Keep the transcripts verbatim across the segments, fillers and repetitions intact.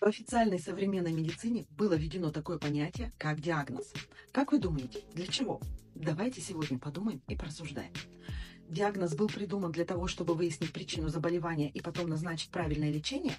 В официальной современной медицине было введено такое понятие, как диагноз. Как вы думаете, для чего? Давайте сегодня подумаем и порассуждаем. Диагноз был придуман для того, чтобы выяснить причину заболевания и потом назначить правильное лечение?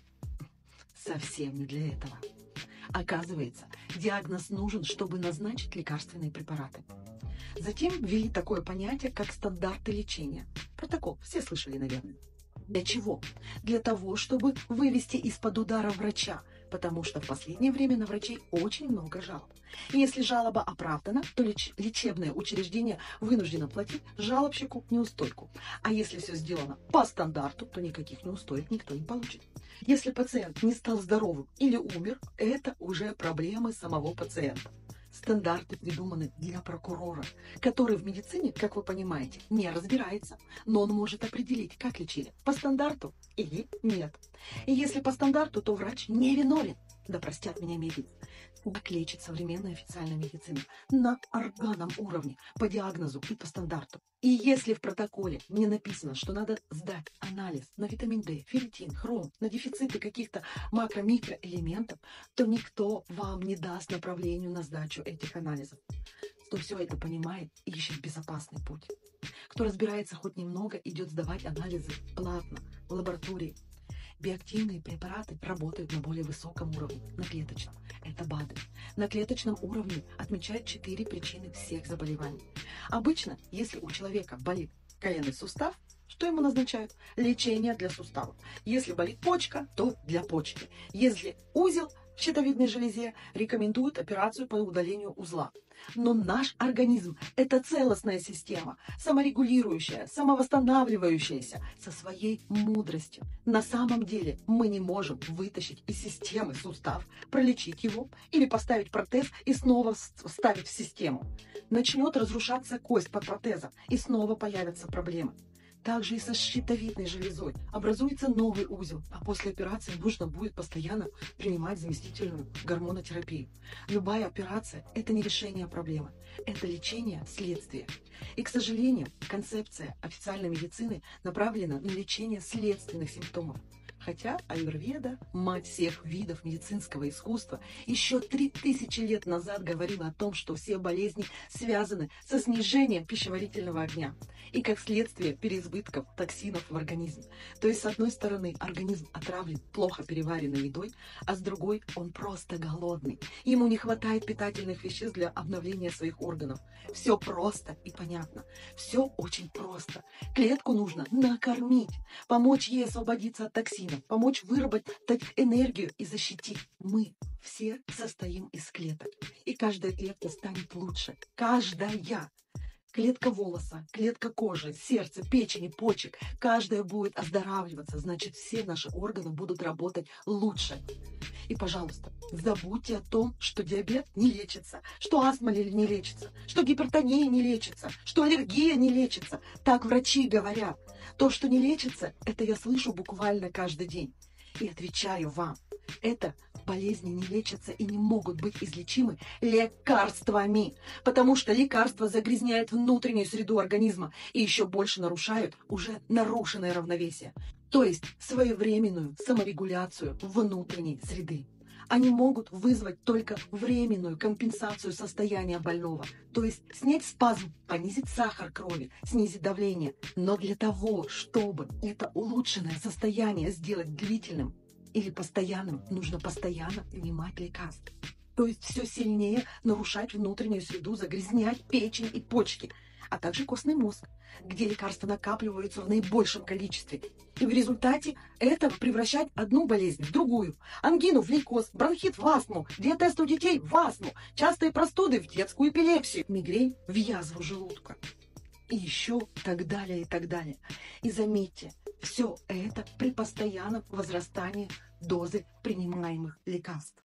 Совсем не для этого. Оказывается, диагноз нужен, чтобы назначить лекарственные препараты. Затем ввели такое понятие, как стандарты лечения. Протокол, все слышали, наверное. Для чего? Для того, чтобы вывести из-под удара врача, потому что в последнее время на врачей очень много жалоб. И если жалоба оправдана, то леч- лечебное учреждение вынуждено платить жалобщику неустойку. А если все сделано по стандарту, то никаких неустоек никто не получит. Если пациент не стал здоровым или умер, это уже проблемы самого пациента. Стандарты придуманы для прокурора, который в медицине, как вы понимаете, не разбирается, но он может определить, как лечили, по стандарту или нет. И если по стандарту, то врач не виновен. Да простят меня медики. Как лечит современная официальная медицина? На органном уровне, по диагнозу и по стандарту. И если в протоколе не написано, что надо сдать анализ на витамин D, ферритин, хром, на дефициты каких-то макро-микроэлементов, то никто вам не даст направлению на сдачу этих анализов. Кто все это понимает, ищет безопасный путь. Кто разбирается хоть немного, идет сдавать анализы платно в лаборатории. Биоактивные препараты работают на более высоком уровне, на клеточном. Это БАДы. На клеточном уровне отмечают четыре причины всех заболеваний. Обычно, если у человека болит коленный сустав, что ему назначают? Лечение для суставов. Если болит почка, то для почки. Если узел в щитовидной железе, рекомендуют операцию по удалению узла. Но наш организм – это целостная система, саморегулирующая, самовосстанавливающаяся, со своей мудростью. На самом деле мы не можем вытащить из системы сустав, пролечить его или поставить протез и снова вставить в систему. Начнет разрушаться кость под протезом, и снова появятся проблемы. Также и со щитовидной железой образуется новый узел, а после операции нужно будет постоянно принимать заместительную гормонотерапию. Любая операция – это не решение проблемы, это лечение следствия. И, к сожалению, концепция официальной медицины направлена на лечение следственных симптомов. Хотя аюрведа, мать всех видов медицинского искусства, еще три тысячи лет назад говорила о том, что все болезни связаны со снижением пищеварительного огня и, как следствие, переизбытков токсинов в организме. То есть, с одной стороны, организм отравлен плохо переваренной едой, а с другой он просто голодный. Ему не хватает питательных веществ для обновления своих органов. Все просто и понятно. Все очень просто. Клетку нужно накормить, помочь ей освободиться от токсинов, помочь выработать энергию и защитить. Мы все состоим из клеток, и каждая клетка станет лучше. Каждая. Клетка волоса, клетка кожи, сердца, печени, почек. Каждая будет оздоравливаться, значит, все наши органы будут работать лучше. И, пожалуйста, забудьте о том, что диабет не лечится, что астма не лечится, что гипертония не лечится, что аллергия не лечится. Так врачи говорят. То, что не лечится, это я слышу буквально каждый день. И отвечаю вам, это болезни не лечатся и не могут быть излечимы лекарствами, потому что лекарства загрязняют внутреннюю среду организма и еще больше нарушают уже нарушенное равновесие, то есть своевременную саморегуляцию внутренней среды. Они могут вызвать только временную компенсацию состояния больного, то есть снять спазм, понизить сахар крови, снизить давление. Но для того, чтобы это улучшенное состояние сделать длительным или постоянным, нужно постоянно принимать лекарства. То есть все сильнее нарушать внутреннюю среду, загрязнять печень и почки, а также костный мозг, где лекарства накапливаются в наибольшем количестве. И в результате этого превращать одну болезнь в другую. Ангину в лейкоз, бронхит в астму, диатез у детей в астму, частые простуды в детскую эпилепсию, мигрень в язву желудка. И еще так далее и так далее. И заметьте, все это при постоянном возрастании дозы принимаемых лекарств.